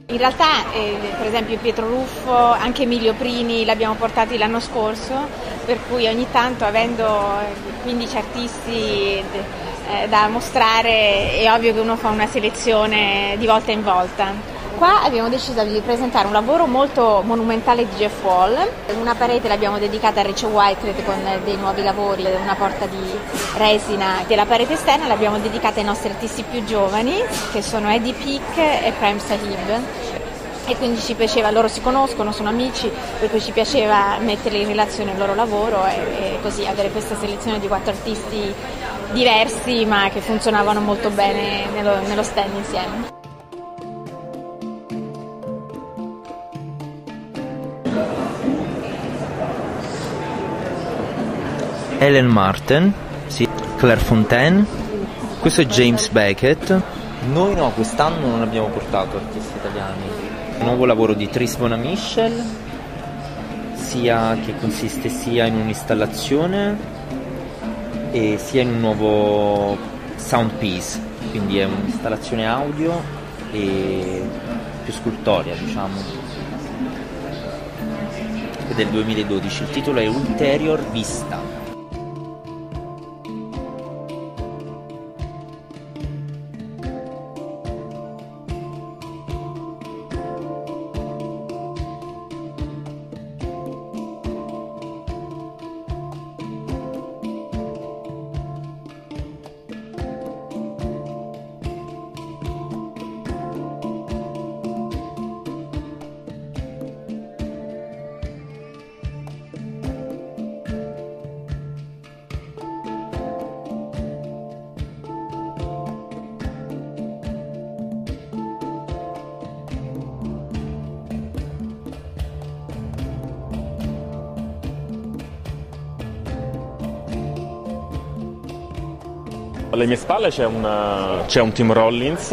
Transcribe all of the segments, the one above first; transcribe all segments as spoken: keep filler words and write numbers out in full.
In realtà, eh, per esempio Pietro Ruffo, anche Emilio Prini l'abbiamo portati l'anno scorso, per cui ogni tanto, avendo quindici artisti eh, da mostrare, è ovvio che uno fa una selezione di volta in volta. Qua abbiamo deciso di presentare un lavoro molto monumentale di Jeff Wall. Una parete l'abbiamo dedicata a Rachel Whitehead con dei nuovi lavori, una porta di resina. E la parete esterna l'abbiamo dedicata ai nostri artisti più giovani, che sono Eddie Peak e Prem Sahib. E quindi ci piaceva, loro si conoscono, sono amici, per cui ci piaceva metterli in relazione il loro lavoro e, e così avere questa selezione di quattro artisti diversi ma che funzionavano molto bene nello, nello stand insieme. Helen Martin, sì. Claire Fontaine, questo è James Beckett. Noi no, quest'anno non abbiamo portato artisti italiani. Un nuovo lavoro di Tris Bonamichel, sia che consiste sia in un'installazione e sia in un nuovo sound piece, quindi è un'installazione audio e più scultoria, diciamo. È del duemiladodici, il titolo è Ulterior Vista. Alle mie spalle c'è un, c'è un Tim Rollins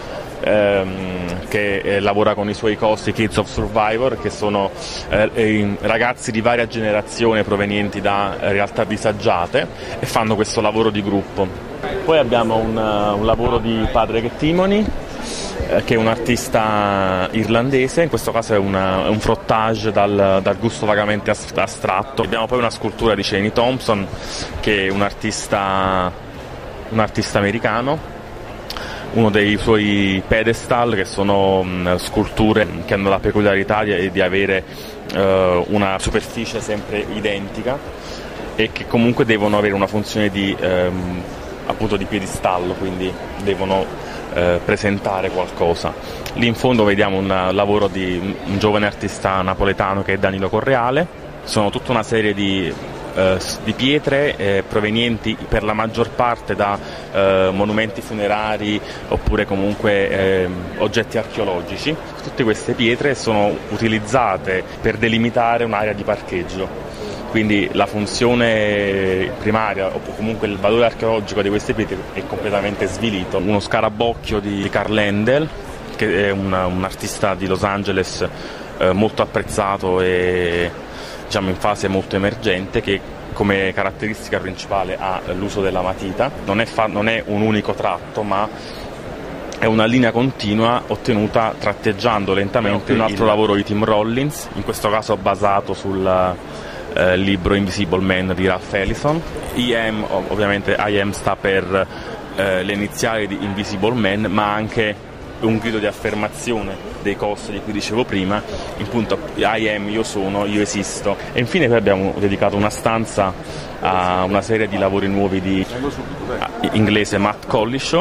ehm, che eh, lavora con i suoi costi Kids of Survivor, che sono eh, ragazzi di varia generazione provenienti da realtà disagiate e fanno questo lavoro di gruppo. Poi abbiamo un, un lavoro di Padre Gettimoni, eh, che è un artista irlandese, in questo caso è, una, è un frottage dal, dal gusto vagamente astratto. Abbiamo poi una scultura di Chaney Thompson, che è un artista un artista americano, uno dei suoi pedestal, che sono mh, sculture che hanno la peculiarità di, di avere uh, una superficie sempre identica e che comunque devono avere una funzione di, um, appunto di piedistallo, quindi devono uh, presentare qualcosa. Lì in fondo vediamo un lavoro di un giovane artista napoletano che è Danilo Correale. Sono tutta una serie di di pietre eh, provenienti per la maggior parte da eh, monumenti funerari oppure comunque eh, oggetti archeologici. Tutte queste pietre sono utilizzate per delimitare un'area di parcheggio, quindi la funzione primaria o comunque il valore archeologico di queste pietre è completamente svilito. Uno scarabocchio di Karl Endel, che è un, un artista di Los Angeles eh, molto apprezzato e diciamo in fase molto emergente, che come caratteristica principale ha l'uso della matita. Non è, fa- non è un unico tratto, ma è una linea continua ottenuta tratteggiando lentamente. Un altro il... lavoro di Tim Rollins, in questo caso basato sul eh, libro Invisible Man di Ralph Ellison. I M, ovviamente I M sta per eh, le iniziali di Invisible Man, ma anche un grido di affermazione dei costi di cui dicevo prima, in punto I am, io sono, io esisto. E infine poi abbiamo dedicato una stanza a una serie di lavori nuovi di inglese Matt Collishaw,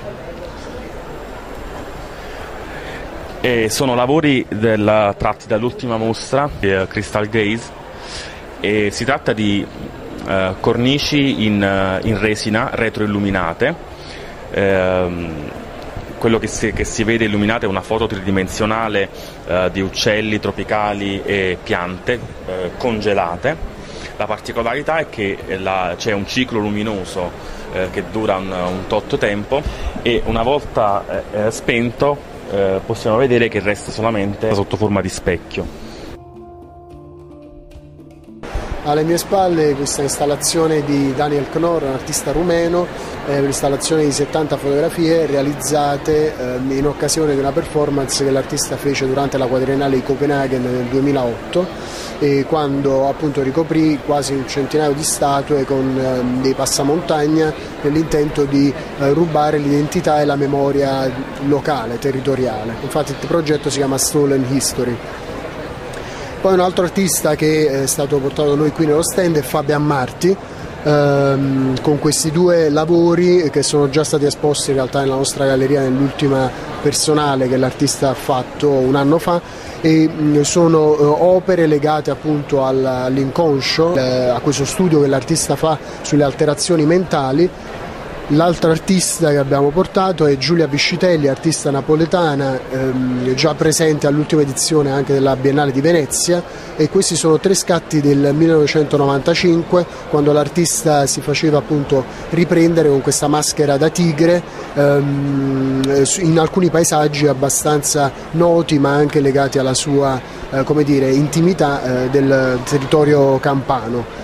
e sono lavori del, tratti dall'ultima mostra eh, Crystal Gaze, e si tratta di eh, cornici in, in resina retroilluminate. ehm, Quello che si, che si vede illuminato è una foto tridimensionale eh, di uccelli tropicali e piante eh, congelate. La particolarità è che la, c'è un ciclo luminoso eh, che dura un, un tot tempo, e una volta eh, spento eh, possiamo vedere che resta solamente sotto forma di specchio. Alle mie spalle questa installazione di Daniel Knorr, un artista rumeno, è un'installazione di settanta fotografie realizzate eh, in occasione di una performance che l'artista fece durante la quadriennale di Copenaghen nel duemilaotto, e quando appunto ricoprì quasi un centinaio di statue con eh, dei passamontagna nell'intento di eh, rubare l'identità e la memoria locale, territoriale. Infatti il progetto si chiama Stolen History. Poi un altro artista che è stato portato da noi qui nello stand è Fabian Marti, ehm, con questi due lavori che sono già stati esposti in realtà nella nostra galleria nell'ultima personale che l'artista ha fatto un anno fa, e mh, sono eh, opere legate appunto all'inconscio, eh, a questo studio che l'artista fa sulle alterazioni mentali. L'altra artista che abbiamo portato è Giulia Piscitelli, artista napoletana, ehm, già presente all'ultima edizione anche della Biennale di Venezia, e questi sono tre scatti del millenovecentonovantacinque, quando l'artista si faceva appunto riprendere con questa maschera da tigre ehm, in alcuni paesaggi abbastanza noti ma anche legati alla sua eh, come dire, intimità eh, del territorio campano.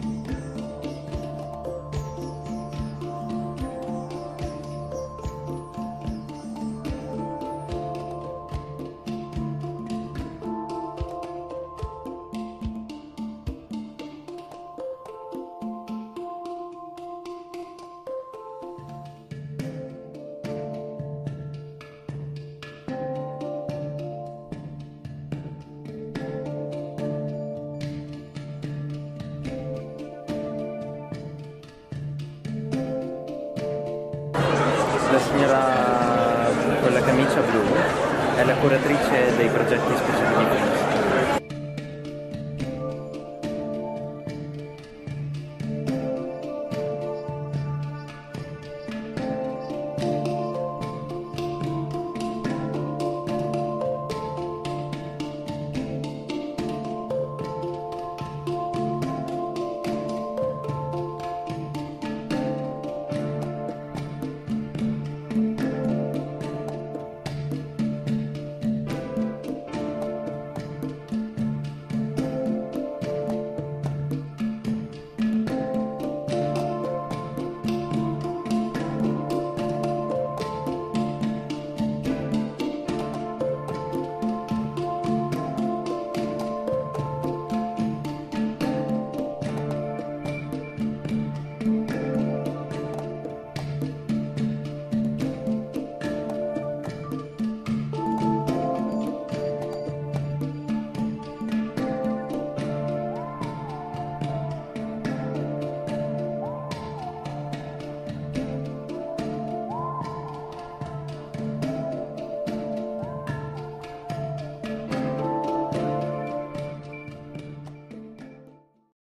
La signora con la camicia blu è la curatrice dei progetti speciali di Prince.